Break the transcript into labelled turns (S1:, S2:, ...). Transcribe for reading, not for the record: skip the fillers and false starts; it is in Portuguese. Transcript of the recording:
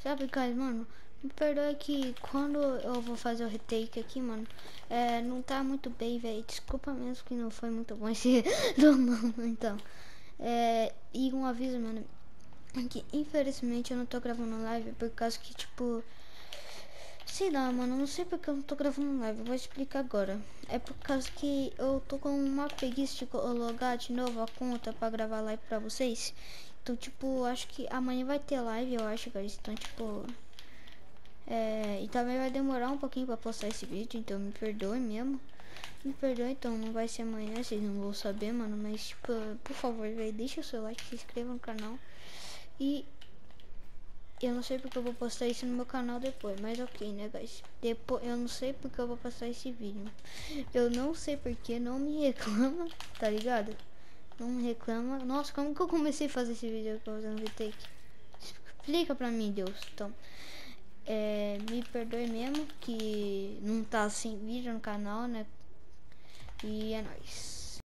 S1: Sabe, guys, mano, me perdoe que quando eu vou fazer o retake aqui, mano, não tá muito bem, velho. Desculpa mesmo que não foi muito bom esse do mano, então. E um aviso, mano, que infelizmente eu não tô gravando live por causa que, tipo, sei lá, mano, não sei porque eu não tô gravando live, eu vou explicar agora. É por causa que eu tô com uma preguiça de logar de novo a conta pra gravar live pra vocês. Então, tipo, acho que amanhã vai ter live, eu acho, guys. Então, tipo, e também vai demorar um pouquinho pra postar esse vídeo, então me perdoe mesmo. Me perdoe, então não vai ser amanhã, vocês não vão saber, mano. Mas, tipo, por favor, velho, deixa o seu like, se inscreva no canal. E eu não sei porque eu vou postar isso no meu canal depois, mas ok, né, guys? Depois, eu não sei porque eu vou postar esse vídeo. Eu não sei porque, não me reclama, tá ligado? Não me reclama. Nossa, como que eu comecei a fazer esse vídeo fazendo retake? Explica pra mim, Deus. Então, me perdoe mesmo que não tá sem vídeo no canal, né? E é nóis.